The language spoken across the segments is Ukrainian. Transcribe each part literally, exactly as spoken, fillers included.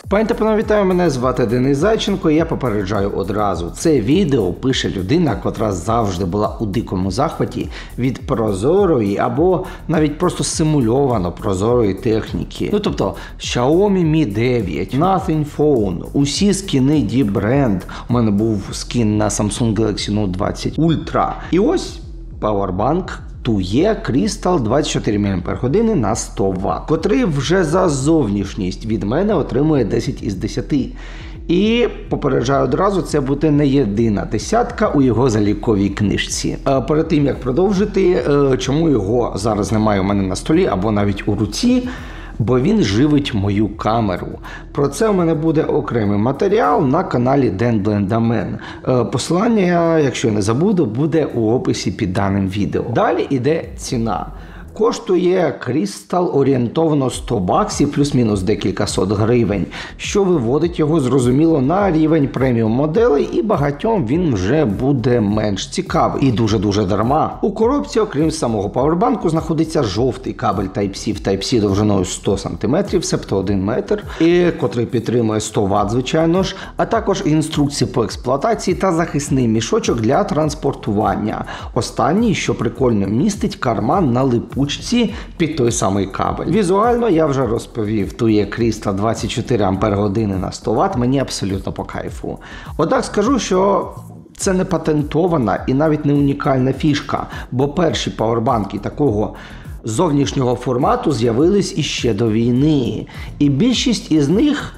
Пані та панове, вітаю, мене звати Денис Зайченко, і я попереджаю одразу. Це відео пише людина, котра завжди була у дикому захваті від прозорої або навіть просто симульовано прозорої техніки. Ну тобто, Xiaomi Мі дев'ять, Nothing Phone, усі скіни D-Brand. У мене був скін на Samsung Galaxy Note двадцять Ultra. І ось Powerbank Tuye Crystal двадцять чотири мАч на сто ватт, котрий вже за зовнішність від мене отримує десять із десяти. І попереджаю одразу, це буде не єдина десятка у його заліковій книжці. А перед тим як продовжити, чому його зараз немає у мене на столі або навіть у руці, бо він живить мою камеру. Про це у мене буде окремий матеріал на каналі Den Blendaman. Посилання, якщо я не забуду, буде у описі під даним відео. Далі йде ціна. Коштує Crystal орієнтовно сто баксів, плюс-мінус декілька сот гривень, що виводить його, зрозуміло, на рівень преміум моделей, і багатьом він вже буде менш цікавий. І дуже-дуже дарма. У коробці, окрім самого павербанку, знаходиться жовтий кабель Type-C в Type-C довжиною сто сантиметрів, себто один метр, і котрий підтримує сто ватт, звичайно ж, а також інструкції по експлуатації та захисний мішочок для транспортування. Останній, що прикольно, містить карман на липучці під той самий кабель. Візуально я вже розповів, Tuye Crystal двадцять чотири ампер-години на сто ватт, мені абсолютно по кайфу. Однак скажу, що це не патентована і навіть не унікальна фішка, бо перші павербанки такого зовнішнього формату з'явились іще до війни. І більшість із них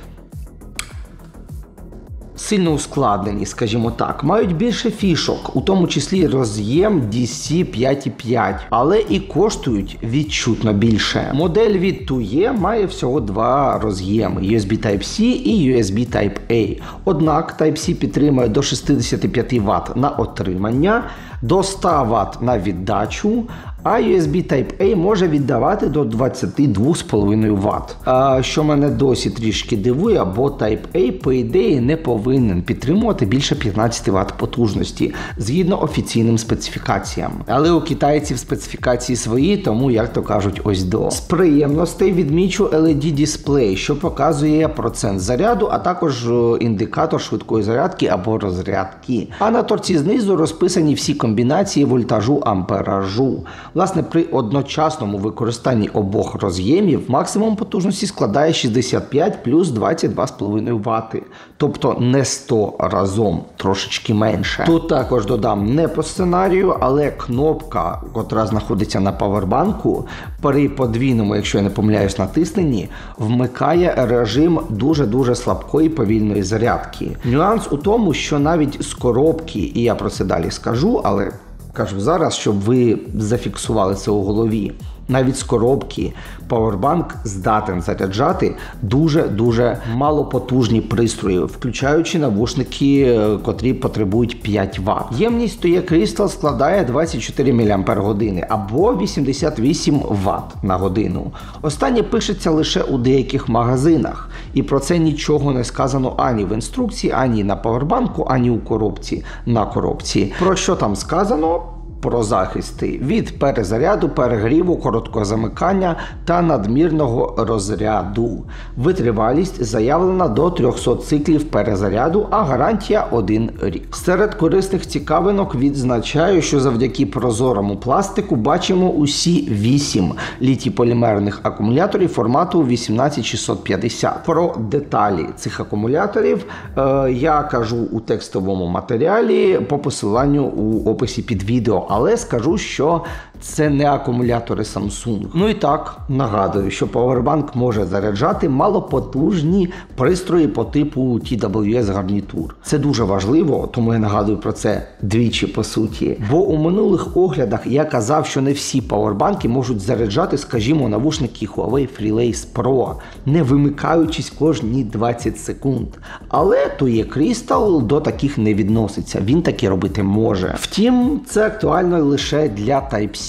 сильно ускладнені, скажімо так, мають більше фішок, у тому числі роз'єм ді сі п'ять і п'ять, але і коштують відчутно більше. Модель від Tuye має всього два роз'єми – ю ес бі Type-C і ю ес бі Type-A. Однак Type-C підтримує до шістдесят п'ять ватт на отримання, до сто ватт на віддачу, а ю ес бі Type-A може віддавати до двадцять два з половиною ватт. А, що мене досі трішки дивує, бо Type-A, по ідеї, не повинен підтримувати більше п'ятнадцять ватт потужності, згідно офіційним специфікаціям. Але у китайців специфікації свої, тому, як то кажуть, ось до. З приємностей відмічу ел і ді-дисплей, що показує процент заряду, а також індикатор швидкої зарядки або розрядки. А на торці знизу розписані всі комбінації вольтажу, амперажу. Власне, при одночасному використанні обох роз'ємів максимум потужності складає шістдесят п'ять плюс двадцять два з половиною ватти. Тобто не сто разом, трошечки менше. Тут також додам не по сценарію, але кнопка, котра знаходиться на павербанку, при подвійному, якщо я не помиляюсь, натисненні, вмикає режим дуже-дуже слабкої повільної зарядки. Нюанс у тому, що навіть з коробки, і я про це далі скажу, але кажу зараз, щоб ви зафіксували це у голові. Навіть з коробки Powerbank здатен заряджати дуже-дуже малопотужні пристрої, включаючи навушники, котрі потребують п'ять ватт. Ємність Tuye Crystal складає двадцять чотири мАч або вісімдесят вісім ватт на годину. Останнє пишеться лише у деяких магазинах, і про це нічого не сказано ані в інструкції, ані на Powerbank, ані у коробці на коробці. Про що там сказано? Про захисти від перезаряду, перегріву, короткого замикання та надмірного розряду. Витривалість заявлена до триста циклів перезаряду, а гарантія один рік. Серед корисних цікавинок відзначаю, що завдяки прозорому пластику бачимо усі вісім літій-полімерних акумуляторів формату вісімнадцять шістсот п'ятдесят. Про деталі цих акумуляторів е, я кажу у текстовому матеріалі по посиланню у описі під відео. Але скажу, що це не акумулятори Samsung. Ну і так, нагадую, що Powerbank може заряджати малопотужні пристрої по типу ті дабл ю ес гарнітур. Це дуже важливо, тому я нагадую про це двічі по суті. Бо у минулих оглядах я казав, що не всі павербанки можуть заряджати, скажімо, навушники Huawei FreeLace Pro, не вимикаючись кожні двадцять секунд. Але Tuye Crystal до таких не відноситься, він таке робити може. Втім, це актуально лише для Type-C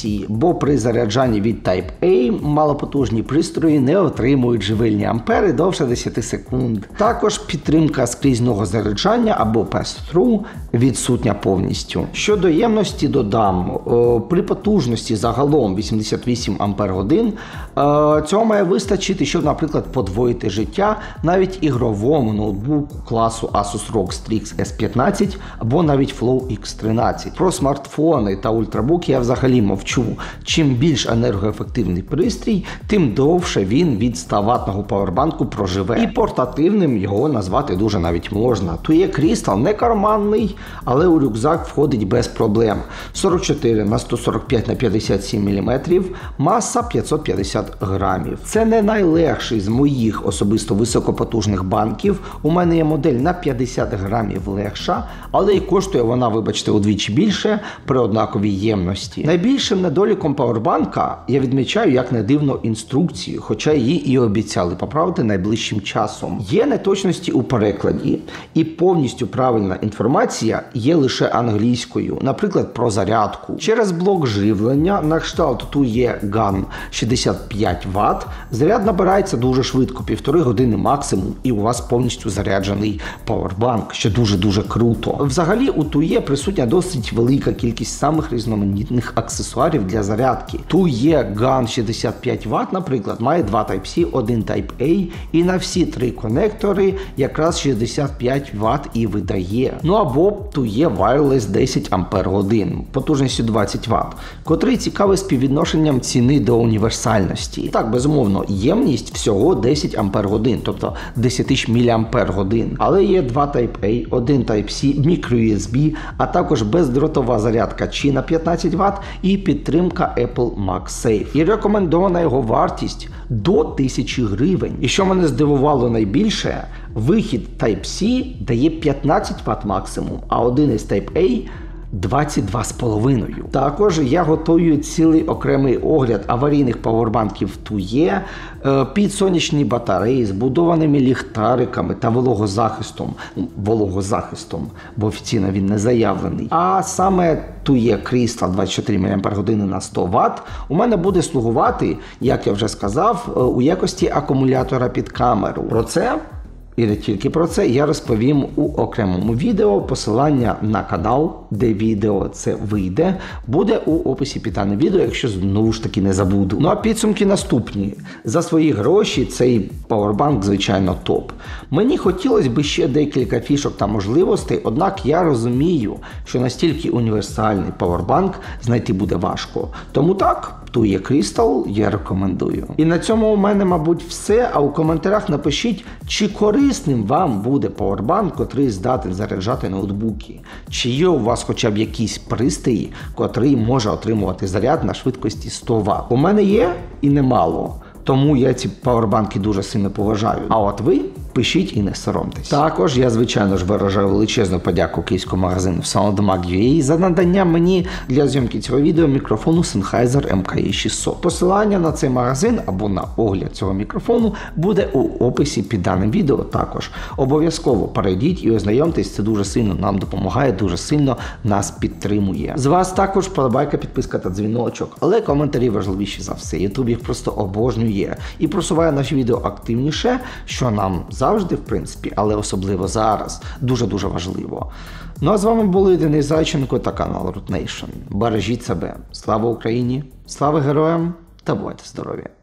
Type-C, бо при заряджанні від Type-A малопотужні пристрої не отримують живильні ампери довше десять секунд. Також підтримка скрізного заряджання або pass-through відсутня повністю. Щодо ємності додам, о, при потужності загалом вісімдесят вісім ампер годин, о, цього має вистачити, щоб, наприклад, подвоїти життя навіть ігровому ноутбуку класу Asus ROG Strix ес п'ятнадцять або навіть Flow ікс тринадцять. Про смартфони та ультрабуки я взагалі мовчу. Чим більш енергоефективний пристрій, тим довше він від ста ваттного павербанку проживе. І портативним його назвати дуже навіть можна. тує Crystal не карманний, але у рюкзак входить без проблем. сорок чотири на сто сорок п'ять на п'ятдесят сім міліметрів, маса п'ятсот п'ятдесят грамів. Це не найлегший з моїх особисто високопотужних банків. У мене є модель на п'ятдесят грамів легша, але і коштує вона, вибачте, удвічі більше при однаковій ємності. Найбільшим недоліком павербанка я відмічаю, як не дивно, інструкцію, хоча її і обіцяли поправити найближчим часом. Є неточності у перекладі, і повністю правильна інформація є лише англійською, наприклад, про зарядку. Через блок живлення на кшталт тує ган шістдесят п'ять ватт заряд набирається дуже швидко, півтори години максимум, і у вас повністю заряджений павербанк, що дуже-дуже круто. Взагалі у тує присутня досить велика кількість самих різноманітних аксесуарів для зарядки. тує ган шістдесят п'ять ватт, наприклад, має два Type-C, один Type-A, і на всі три конектори якраз шістдесят п'ять ватт і видає. Ну або тує Wireless десять ампер годин, потужністю двадцять ватт, котрий цікавий співвідношенням ціни до універсальності. Так, безумовно, ємність всього десять ампер годин, тобто десять тисяч міліампер годин. Але є два Type-A, один Type-C, microUSB, а також бездротова зарядка чи на п'ятнадцять ватт і підтримка Apple MagSafe. І рекомендована його вартість до тисячі гривень. І що мене здивувало найбільше, вихід Type-C дає п'ятнадцять ватт максимум, а один із Type-A двадцять два з половиною. Також я готую цілий окремий огляд аварійних павербанків тує під сонячні батареї з будованими ліхтариками та вологозахистом. Вологозахистом, бо офіційно він не заявлений. А саме тує Crystal двадцять чотири міліампер години на сто ватт у мене буде слугувати, як я вже сказав, у якості акумулятора під камеру. Про це і не тільки про це я розповім у окремому відео. Посилання на канал, де відео це вийде, буде у описі під даним відео, якщо знову ж таки не забуду. Ну а підсумки наступні. За свої гроші цей павербанк, звичайно, топ. Мені хотілося б ще декілька фішок та можливостей, однак я розумію, що настільки універсальний павербанк знайти буде важко. Тому так, тує Crystal я рекомендую. І на цьому у мене, мабуть, все, а у коментарях напишіть, чи корисним вам буде павербанк, котрий здатен заряджати ноутбуки. Чи є у вас хоча б якісь пристрої, котрий може отримувати заряд на швидкості сто ватт. У мене є і немало. Тому я ці павербанки дуже сильно поважаю. А от ви пишіть і не соромтесь. Також я, звичайно ж, виражаю величезну подяку київському магазину SoundMag точка ю а за надання мені для зйомки цього відео мікрофону Sennheiser ем ка і шістсот. Посилання на цей магазин або на огляд цього мікрофону буде у описі під даним відео також. Обов'язково перейдіть і ознайомтесь, це дуже сильно нам допомагає, дуже сильно нас підтримує. З вас також вподобайка, підписка та дзвіночок, але коментарі важливіші за все. YouTube їх просто обожнює і просуває наші відео активніше, що нам завжди, в принципі, але особливо зараз, дуже-дуже важливо. Ну а з вами були Денис Зайченко та канал Root Nation. Бережіть себе. Слава Україні, слава героям та бувайте здорові!